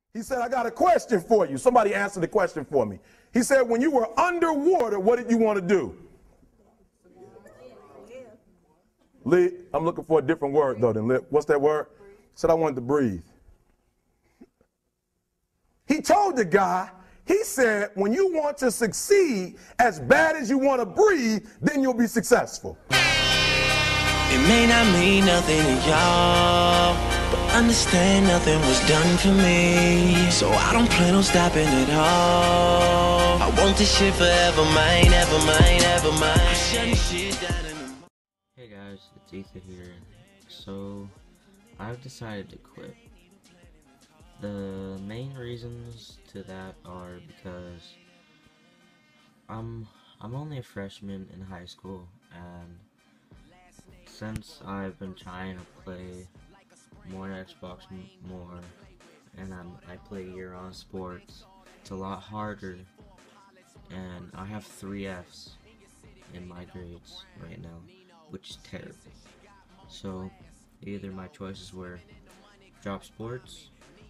He said, I got a question for you. Somebody answer the question for me. He said, when you were underwater, what did you want to do? Lee, I'm looking for a different word, though, than lip. What's that word? He said, I wanted to breathe. He told the guy, he said, when you want to succeed as bad as you want to breathe, then you'll be successful. It may not mean nothing to y'all, but understand nothing was done for me. So I don't plan on stopping at all. I want this shit forever mine, ever mine, ever mine. Shutting shit down in the... Hey guys, it's Ethen here. So, I've decided to quit. The main reasons to that are because I'm only a freshman in high school, and since I've been trying to play more Xbox more, and I play year-round sports, it's a lot harder, and I have 3 Fs in my grades right now, which is terrible. So either my choices were drop sports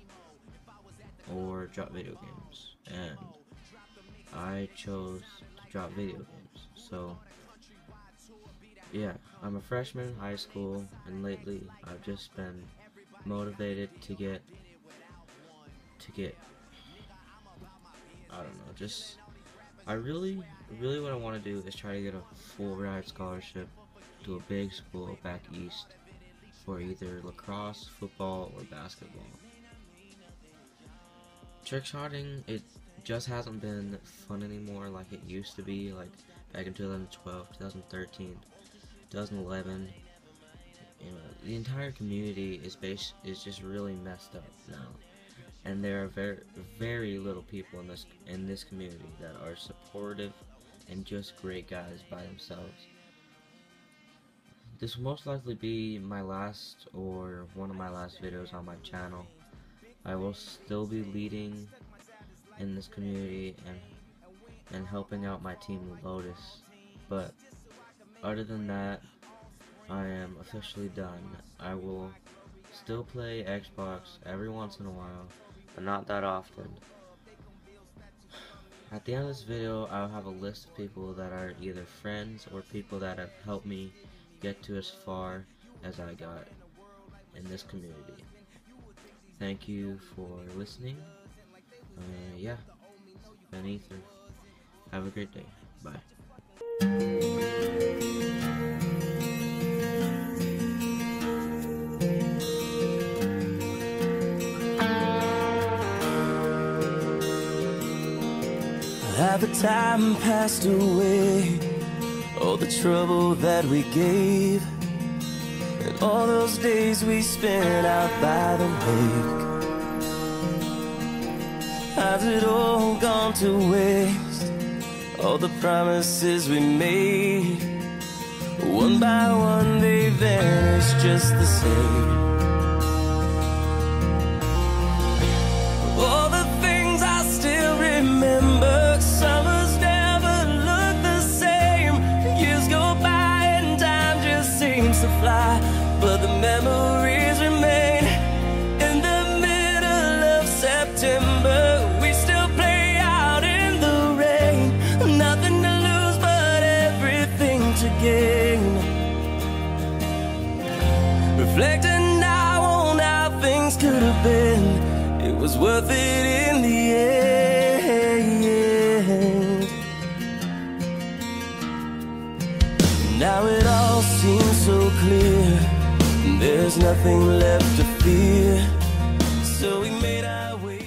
or drop video games, and I chose to drop video games. So yeah, I'm a freshman in high school, and lately I've just been motivated to get I don't know, just I really what I want to do is try to get a full ride scholarship to a big school back east for either lacrosse, football, or basketball. Trick-shotting, it just hasn't been fun anymore like it used to be, like back in 2012, 2013, 2011. You know, the entire community is just really messed up now, and there are very little people in this community that are supportive and just great guys by themselves. This will most likely be my last or one of my last videos on my channel. I will still be leading in this community and helping out my team Lotus, but other than that, I am officially done. I will still play Xbox every once in a while, but not that often. At the end of this video, I'll have a list of people that are either friends or people that have helped me get to as far as I got in this community. Thank you for listening. Yeah, been Ethen. Have a great day. Bye. Have the time passed away, all the trouble that we gave, and all those days we spent out by the lake? Has it all gone to waste? All the promises we made, one by one they vanish just the same. All the things I still remember, summers never look the same. Years go by and time just seems to fly, but the memories remain. In the middle of September, we still play out in the rain. Nothing to lose but everything to gain. Reflecting now on how things could have been, it was worth it in the end. Now it all seems so clear, there's nothing left to fear. So we made our way.